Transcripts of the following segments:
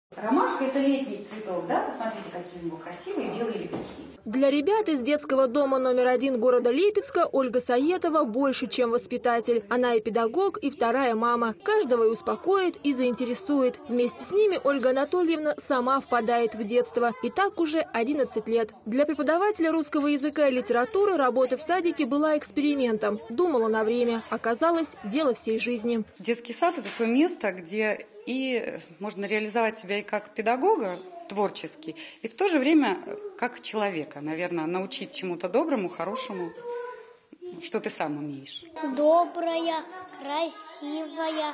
Ромашка – это летний цветок, да? Посмотрите, какие у него красивые белые лепестки. Для ребят из детского дома номер 1 города Липецка Ольга Саетова больше, чем воспитатель. Она и педагог, и вторая мама. Каждого и успокоит, и заинтересует. Вместе с ними Ольга Анатольевна сама впадает в детство. И так уже 11 лет. Для преподавателя русского языка и литературы работа в садике была экспериментом. Думала на время. Оказалось, дело всей жизни. Детский сад – это то место, где и можно реализовать себя и как педагога, творческий, и в то же время как человека, наверное, научить чему-то доброму, хорошему, что ты сам умеешь. Добрая, красивая,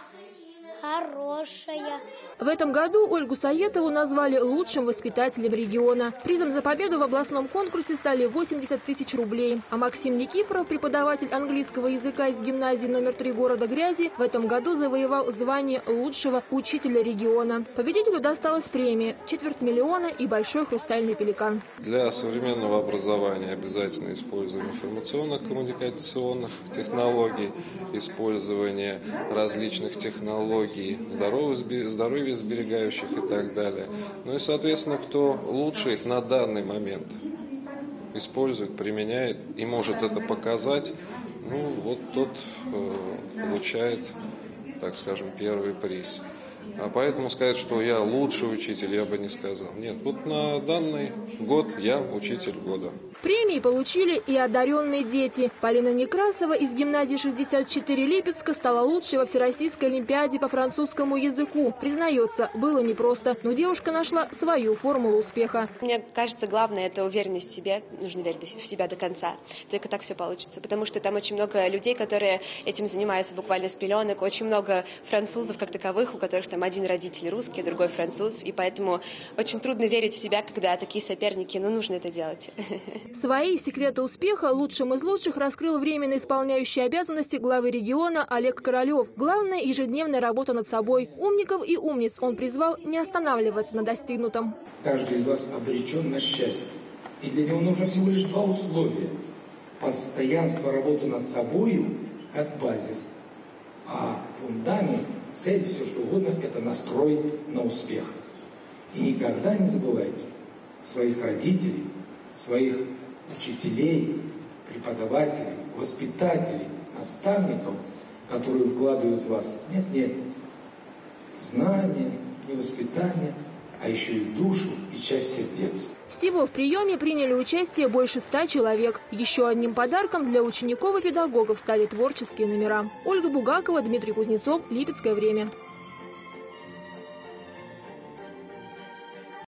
хорошая. В этом году Ольгу Саетову назвали лучшим воспитателем региона. Призом за победу в областном конкурсе стали 80 тысяч рублей. А Максим Никифоров, преподаватель английского языка из гимназии номер 3 города Грязи, в этом году завоевал звание лучшего учителя региона. Победителю досталась премия, 250 000 и большой хрустальный пеликан. Для современного образования обязательно использование информационно-коммуникационных технологий, использование различных технологий здоровья сберегающих и так далее. Ну и, соответственно, кто лучше их на данный момент использует, применяет и может это показать, ну вот тот получает, так скажем, первый приз. А поэтому сказать, что я лучший учитель, я бы не сказал. Нет, вот на данный год я учитель года. Премии получили и одаренные дети. Полина Некрасова из гимназии 64 Липецка стала лучшей во Всероссийской олимпиаде по французскому языку. Признается, было непросто, но девушка нашла свою формулу успеха. Мне кажется, главное – это уверенность в себе. Нужно верить в себя до конца. Только так все получится. Потому что там очень много людей, которые этим занимаются буквально с пеленок. Очень много французов как таковых, у которых там один родитель русский, другой француз. И поэтому очень трудно верить в себя, когда такие соперники. Но нужно это делать. Свои секреты успеха лучшим из лучших раскрыл временно исполняющий обязанности главы региона Олег Королев. Главное – ежедневная работа над собой. Умников и умниц он призвал не останавливаться на достигнутом. Каждый из вас обречен на счастье. И для него нужно всего лишь два условия. Постоянство работы над собой как базис. А фундамент, цель, все что угодно – это настрой на успех. И никогда не забывайте своих родителей, своих учителей, преподавателей, воспитателей, наставников, которые вкладывают в вас нет знания, не воспитание, а еще и душу и часть сердец. Всего в приеме приняли участие больше 100 человек. Еще одним подарком для учеников и педагогов стали творческие номера. Ольга Бугакова, Дмитрий Кузнецов, Липецкое время.